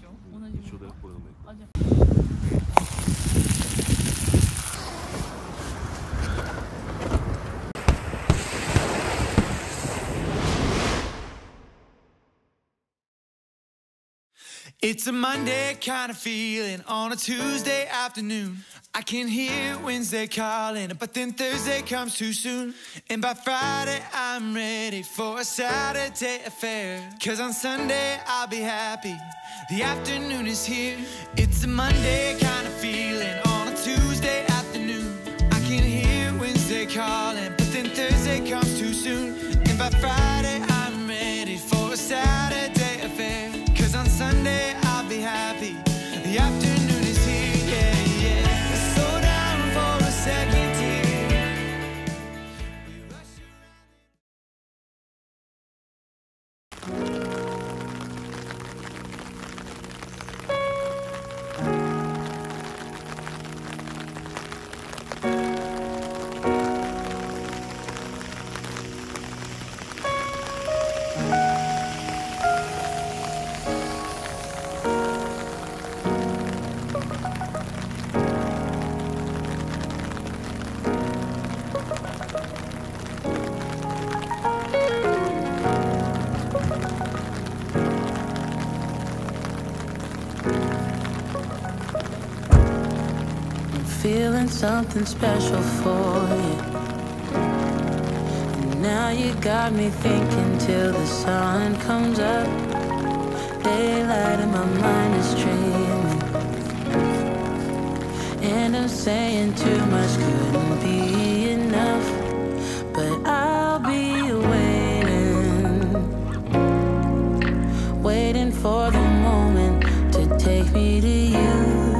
同じ一緒だよこれのメーカー。 あ、じゃあ。 It's a Monday kind of feeling on a Tuesday afternoon. I can hear Wednesday calling, but then Thursday comes too soon. And by Friday I'm ready for a Saturday affair. 'Cause on Sunday I'll be happy, the afternoon is here. It's a Monday kind of feeling on a Tuesday afternoon. I can hear Wednesday calling, but then Thursday comes too soon. And by Friday I'm ready for a Saturday affair. 'Cause on Sunday I'll be happy, the afternoon is here, yeah, yeah. Slow down for a second here. Feeling something special for you. And now you got me thinking till the sun comes up. Daylight in my mind is dreaming, and I'm saying too much couldn't be enough. But I'll be waiting for the moment to take me to you.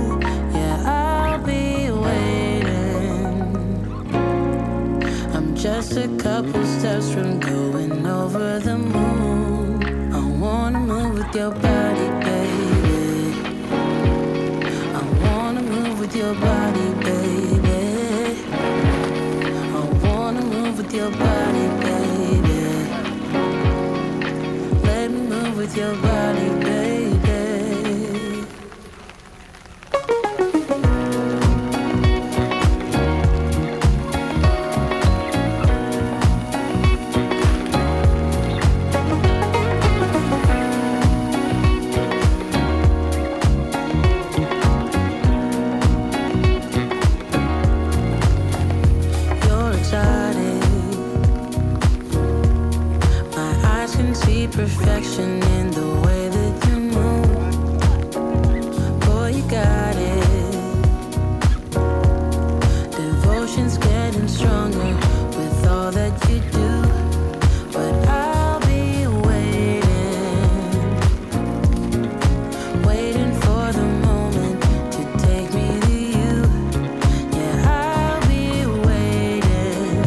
Just a couple steps from going over the moon. I wanna move with your body, baby. I wanna move with your body, baby. I wanna move with your body, baby. Let me move with your body, baby. Perfection in the way that you move. Boy, you got it. Devotion's getting stronger with all that you do. But I'll be waiting for the moment to take me to you. Yeah, I'll be waiting.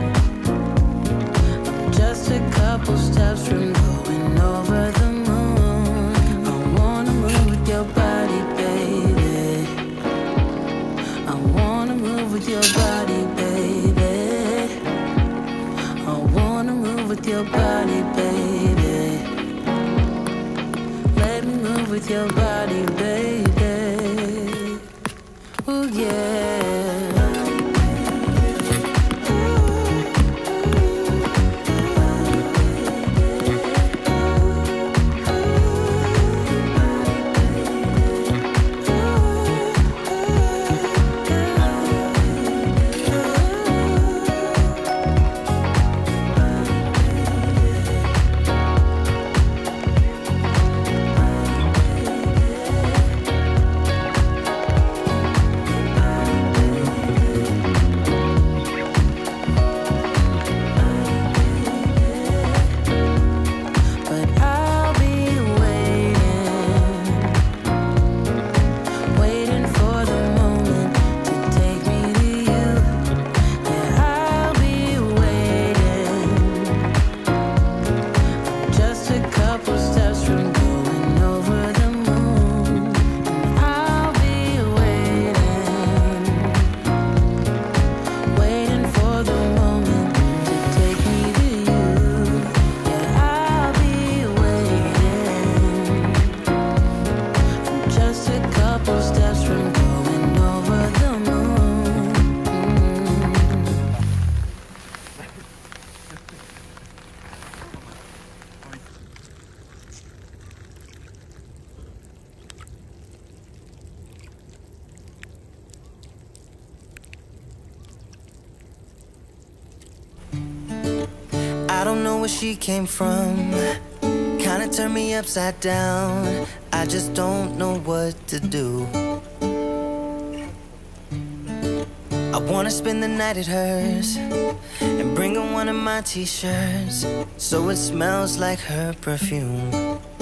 I'm just a couple steps from over the moon. I wanna move with your body, baby. I wanna move with your body, baby. I wanna move with your body, baby. Let me move with your body, baby. Oh yeah. she came from. Kinda turned me upside down. I just don't know what to do. I wanna spend the night at hers and bring her one of my t-shirts so it smells like her perfume.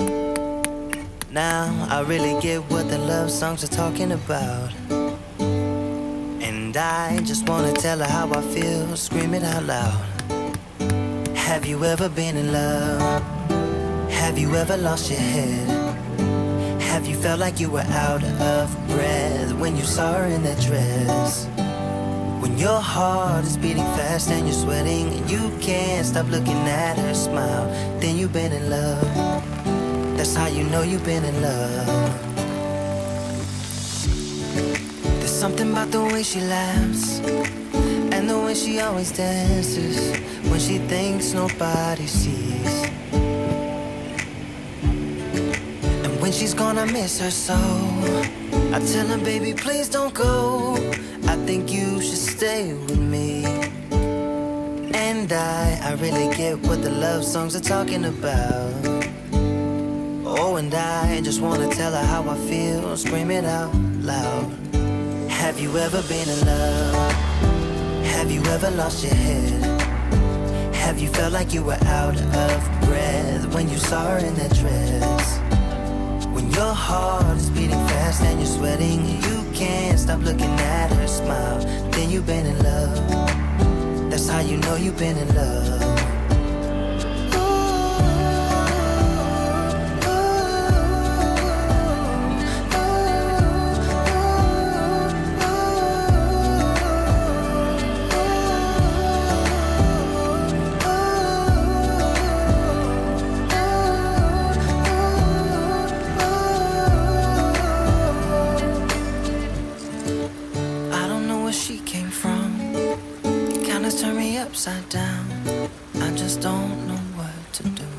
Now I really get what the love songs are talking about, and I just wanna tell her how I feel, scream it out loud. Have you ever been in love? Have you ever lost your head? Have you felt like you were out of breath when you saw her in that dress? When your heart is beating fast and you're sweating and you can't stop looking at her smile, then you've been in love. That's how you know you've been in love. There's something about the way she laughs and the way she always dances when she thinks nobody sees. And when she's gone I miss her so. I tell her, baby, please don't go. I think you should stay with me. And I really get what the love songs are talking about. Oh, and I just wanna tell her how I feel, scream it out loud. Have you ever been in love? Have you ever lost your head? Have you felt like you were out of breath when you saw her in that dress? When your heart is beating fast and you're sweating and you can't stop looking at her smile, then you've been in love. That's how you know you've been in love. Upside down, I just don't know what to do.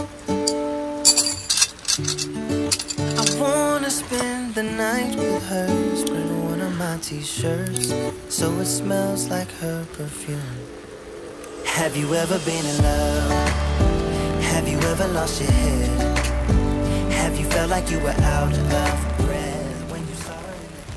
I wanna spend the night with her, spread one of my t-shirts so it smells like her perfume. Have you ever been in love? Have you ever lost your head? Have you felt like you were out of breath when you saw her in the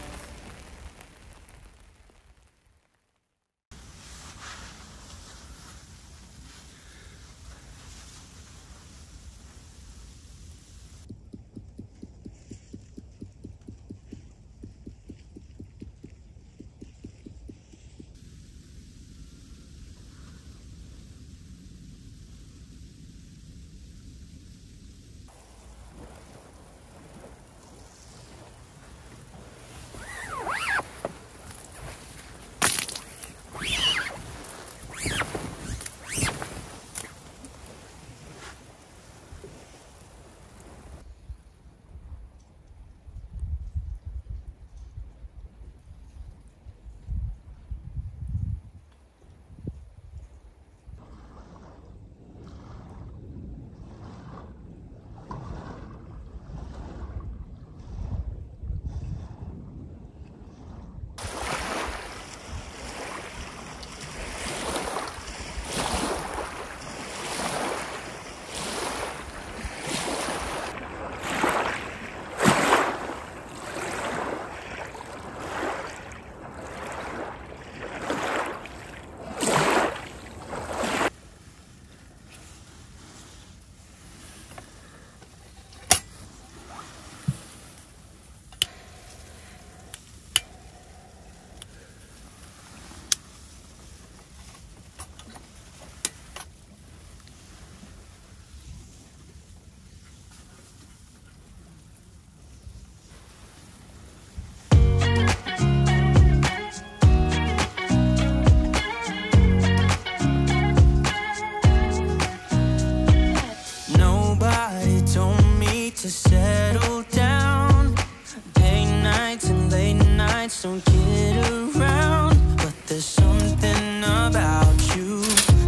to settle down. Day nights and late nights don't get around. But there's something about you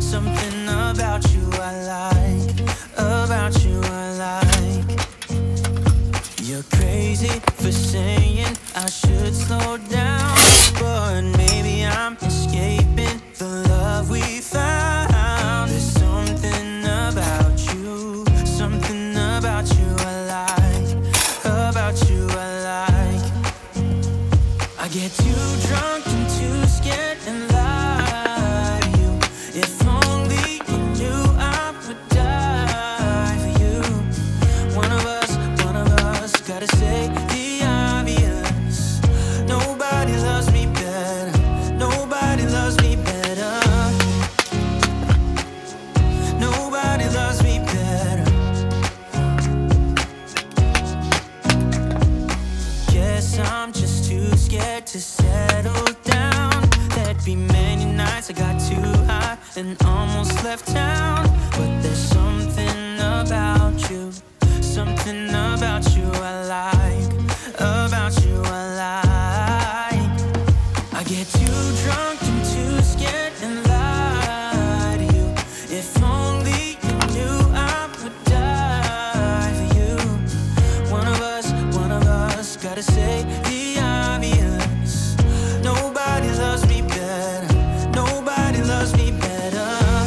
I like. About you I like. You're crazy for saying I should slow down, but maybe I'm escaping the love we found. There's something and almost left town. But there's something about you, something about you I like, about you I like. I get too drunk and too scared and lie to you. If only you knew I would die for you. One of us gotta say the obvious. Nobody loves me better, nobody loves me better.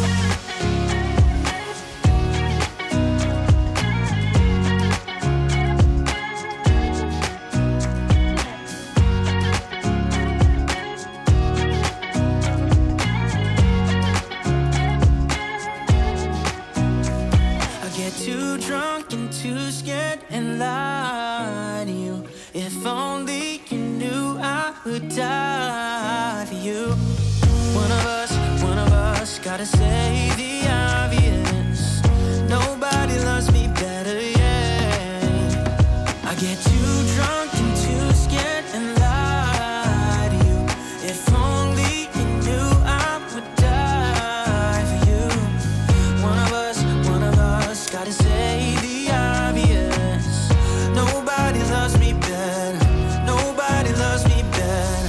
I get too drunk and too scared and lie to you. If only you knew I would die for you. One of us gotta say the obvious. Nobody loves me better, yeah. I get too drunk and too scared and lie to you. If only you knew I would die for you. One of us gotta say the obvious. Nobody loves me better, nobody loves me better.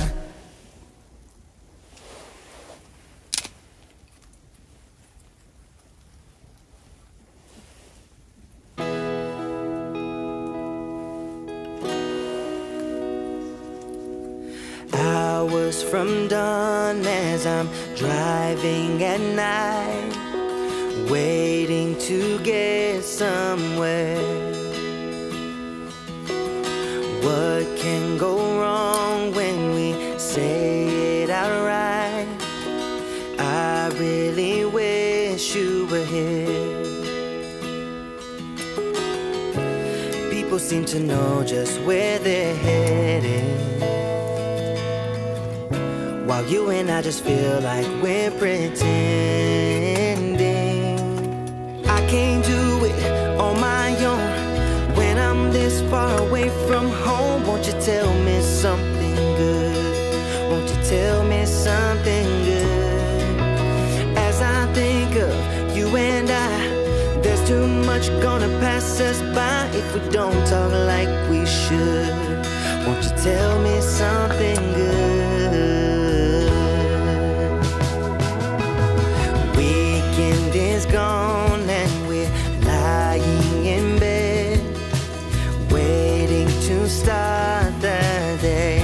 Hours from dawn as I'm driving at night, waiting to get somewhere. What can go wrong when we say it outright? I really wish you were here. People seem to know just where they're headed, while you and I just feel like we're pretending. I can't do it on my own when I'm this far away from home. Won't you tell me something good? Won't you tell me something good? As I think of you and I, there's too much gonna pass us by if we don't talk like we should. Won't you tell me something good? Weekend is gone and we're lying in bed, waiting to start the day.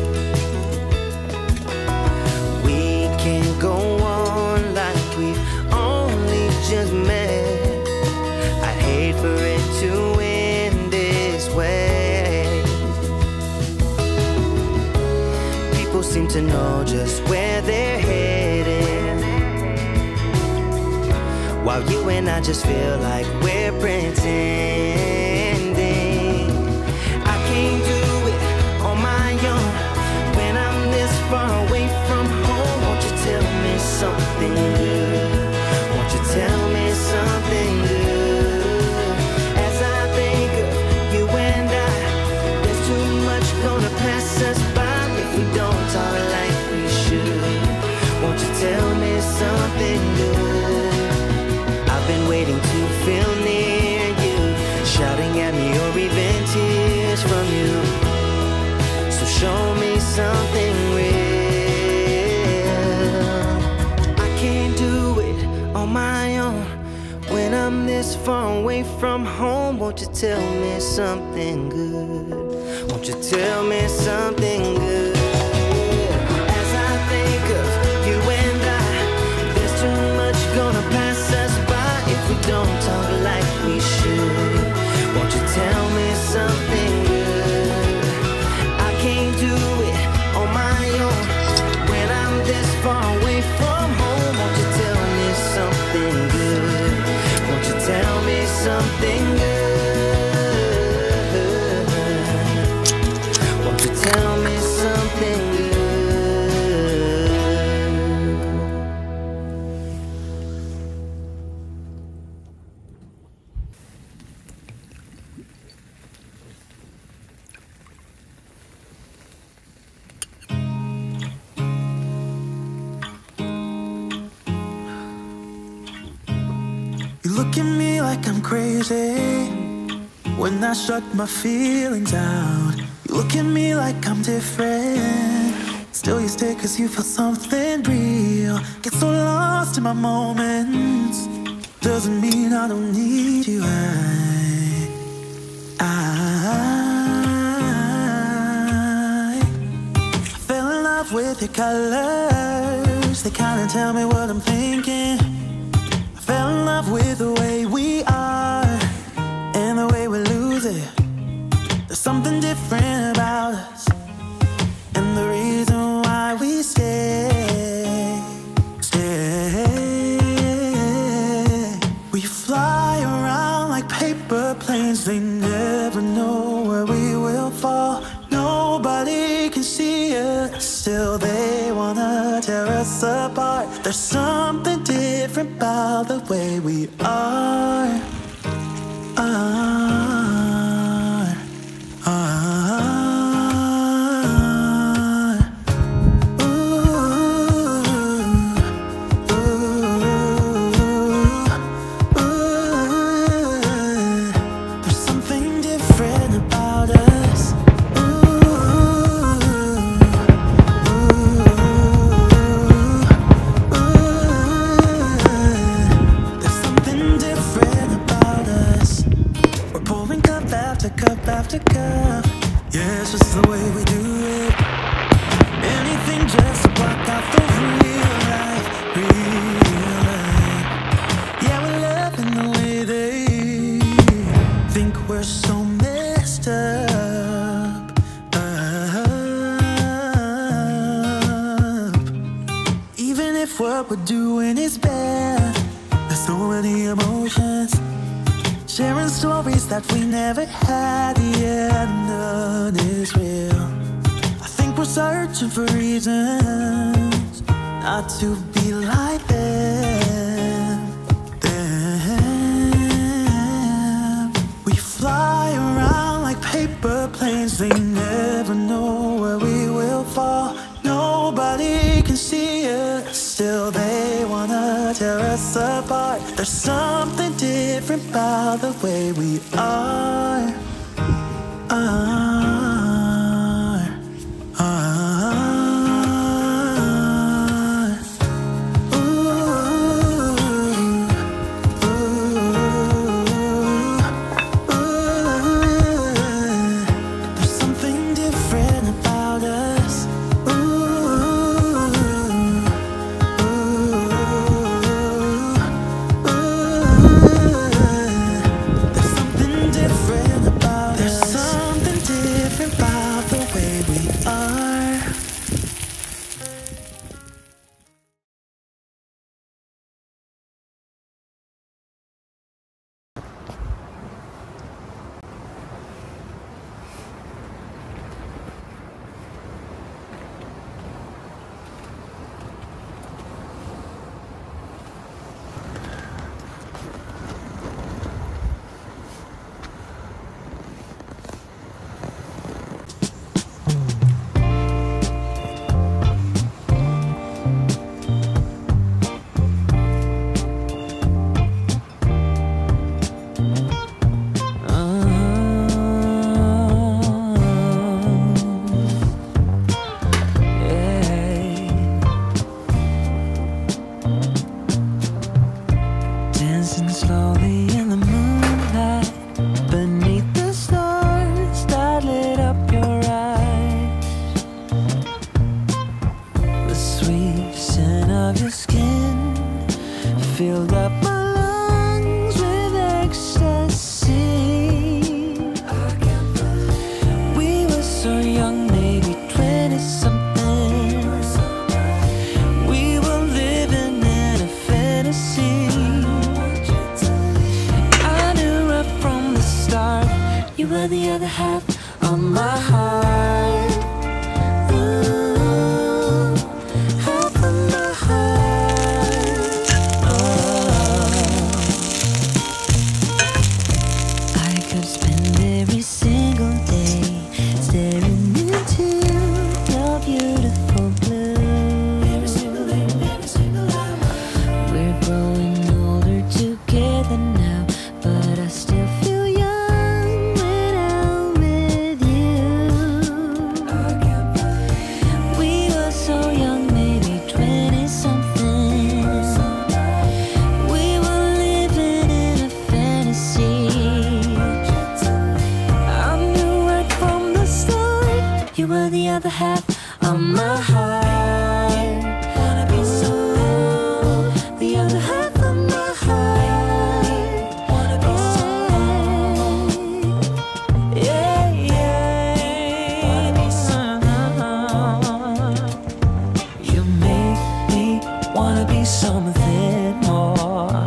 We can't go on like we've only just met. I'd hate for it to end this way. People seem to know just where they're headed, while you and I just feel like we're pretending. I can't do it on my own when I'm this far away from home. Won't you tell me something good? Won't you tell me something good? As I think of you and I, there's too much gonna pass us by if we don't talk like we should. Won't you tell me something good? I've been waiting to feel near you, shouting at me or even tears from you. So show me something real. I can't do it on my own when I'm this far away from home. Won't you tell me something good? Won't you tell me something good? As I think of you and I, there's too much gonna pass us by if we don't talk like we should. Won't you tell me something good? I can't do it on my own when I'm this far away from home. Won't you tell me something good? Won't you tell me something good? Won't you tell me something look at me like I'm crazy when I shut my feelings out. You look at me like I'm different, still you stay cause you feel something real. Get so lost in my moments, doesn't mean I don't need you. I fell in love with your colors, they kinda tell me what I'm thinking. I fell in love with the way we are and the way we lose it. There's something different about us, and the reason why we stay. We fly around like paper planes, they never know where we will fall. Nobody can see us, still they wanna tear us apart. There's something different about the way we are. There's something different about us. There's something different about us. We're pouring cup after cup after cup. Yeah, it's just the way we do it. Anything just to block out the real life, real life. Yeah, we're loving the way they think we're so messed up. Even if what we're doing is bad, there's so many emotions, sharing stories that we never had. Yeah, none is real. I think we're searching for reasons not to be like them. We fly around like paper planes, they never know where we will fall. Nobody can see us, still they wanna tear us apart. There's something different about the way we are. There's something different about us. There's something different about us. There's something different about the way we are. Dancing slowly in the moonlight, beneath the stars that lit up your eyes. The sweet scent of your skin filled up my lungs with ecstasy. We were so young, maybe 20-something. We were living in a fantasy. You were the other half of my heart. Ooh, half of my heart. I could spend every single day staring into your beautiful blue. Every single day, every single hour. We're growing older together now. other half of my heart. Wanna be someone, the other half of my heart. Wanna be someone, yeah, yeah. Wanna be someone. You make me wanna be something more.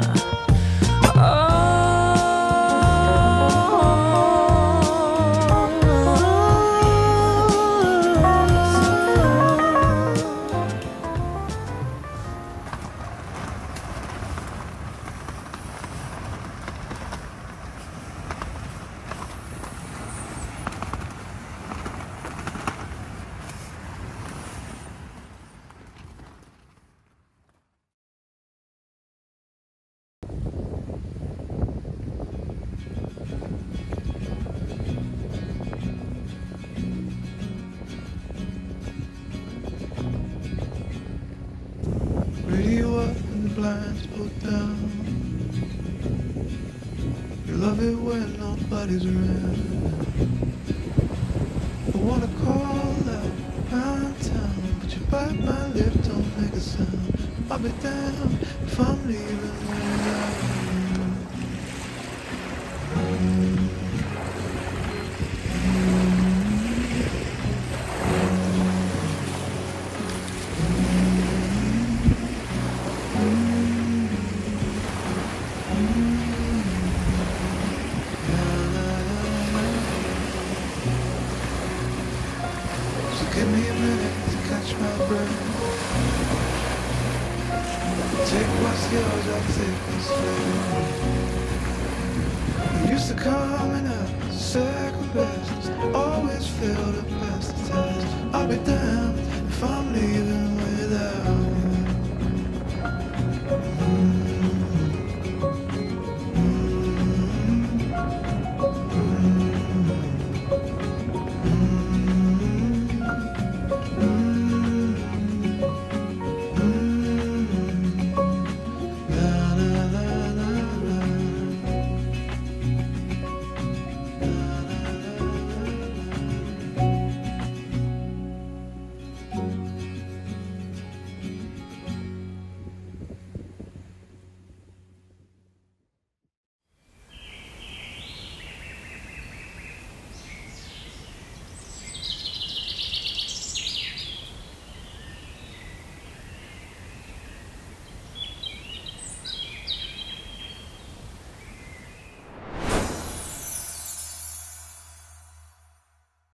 Radio up and the blinds pulled down. You love it when nobody's around. I wanna call out pound town, but you bite my lip, don't make a sound. I'll be damned if I'm leaving without you. So give me a minute to catch my breath. Take what's yours, I'll take what's left. You used to come in at second best, always failed to pass the test. I'll be down.